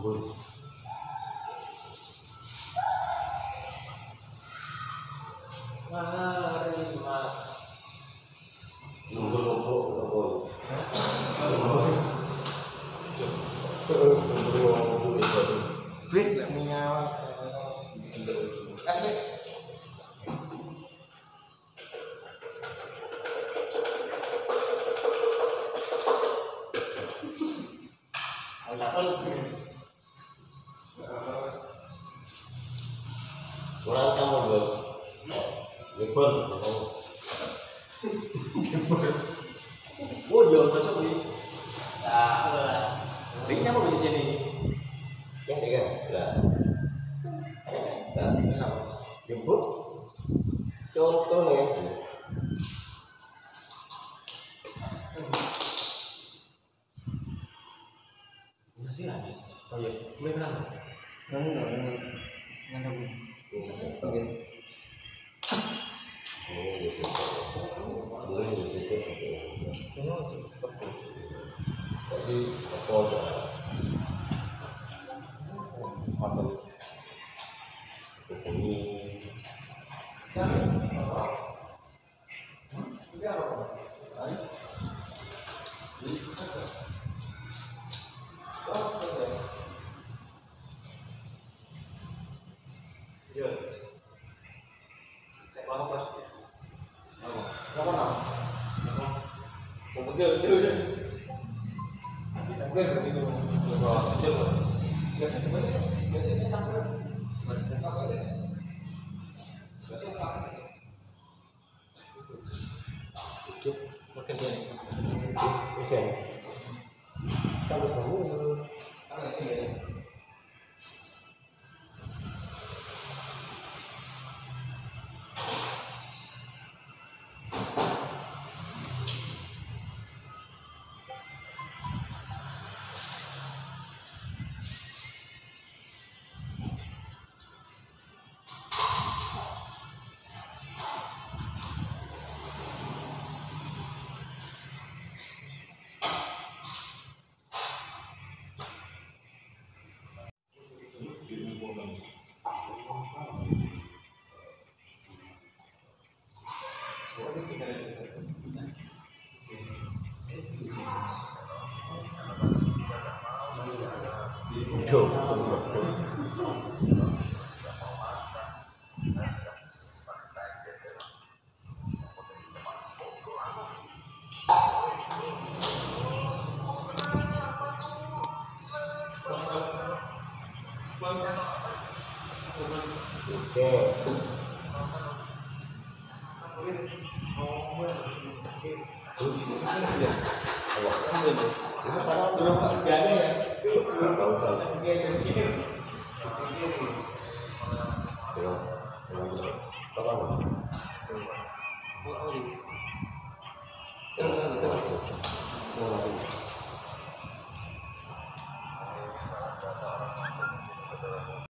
Mari mas. Ngumpul-ngumpul. Wih, nak menyawat. Asli. Orang kamu belum, libur, Oh, jual besok nih. Nah, ini apa di sini? yang dia kenapa? Jemput, contohnya. Nanti lah, proyek mulai kenapa? Jadi apa hubungi oke. Kalau kamu Betul.